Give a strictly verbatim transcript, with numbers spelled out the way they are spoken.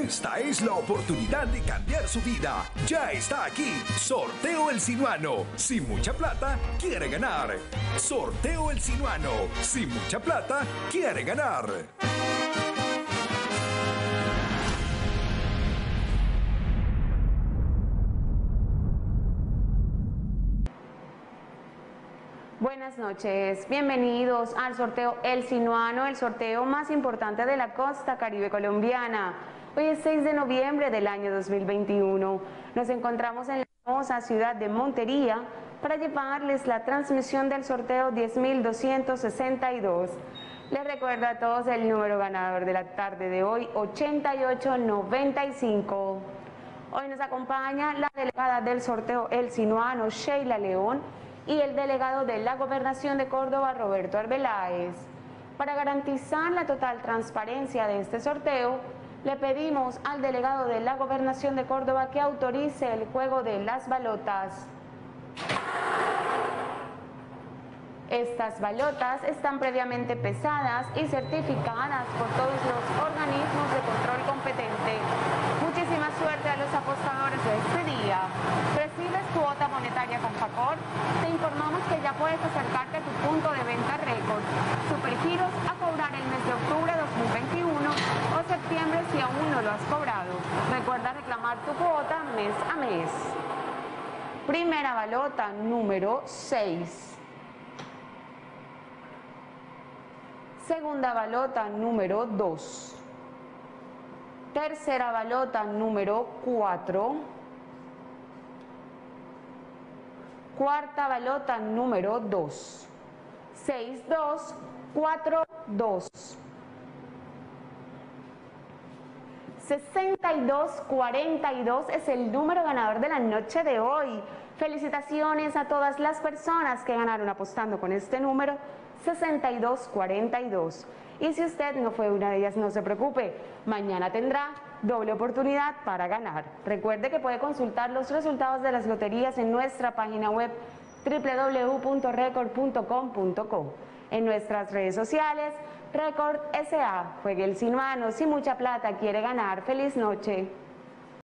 Esta es la oportunidad de cambiar su vida. Ya está aquí. Sorteo El Sinuano. Sin mucha plata, quiere ganar. Sorteo El Sinuano. Sin mucha plata, quiere ganar. Buenas noches, bienvenidos al sorteo El Sinuano, el sorteo más importante de la costa caribe colombiana. Hoy es seis de noviembre del año dos mil veintiuno. Nos encontramos en la hermosa ciudad de Montería para llevarles la transmisión del sorteo diez mil doscientos sesenta y dos. Les recuerdo a todos el número ganador de la tarde de hoy, ochenta y ocho noventa y cinco. Hoy nos acompaña la delegada del sorteo El Sinuano, Sheila León, y el delegado de la Gobernación de Córdoba, Roberto Arbeláez. Para garantizar la total transparencia de este sorteo, le pedimos al delegado de la Gobernación de Córdoba que autorice el juego de las balotas. Estas balotas están previamente pesadas y certificadas por todos los organismos de control competente. Muchísima suerte a los apostadores de este día. ¿Recibes tu cuota monetaria con Facor? Te informamos que ya puedes acercarte a tu punto de venta récord. Supergiros a cobrar el mes de octubre de dos mil veintiuno o septiembre si aún no lo has cobrado. Recuerda reclamar tu cuota mes a mes. Primera balota, número seis. Segunda balota, número dos. Tercera balota, número cuatro. Cuarta balota, número dos. seis, dos, cuatro, dos. sesenta y dos cuarenta y dos es el número ganador de la noche de hoy. Felicitaciones a todas las personas que ganaron apostando con este número, sesenta y dos cuarenta y dos. Y si usted no fue una de ellas, no se preocupe, mañana tendrá doble oportunidad para ganar. Recuerde que puede consultar los resultados de las loterías en nuestra página web doble u doble u doble u punto record punto com punto co. En nuestras redes sociales, Record S A. Juegue El Sinuano, si mucha plata quiere ganar. Feliz noche.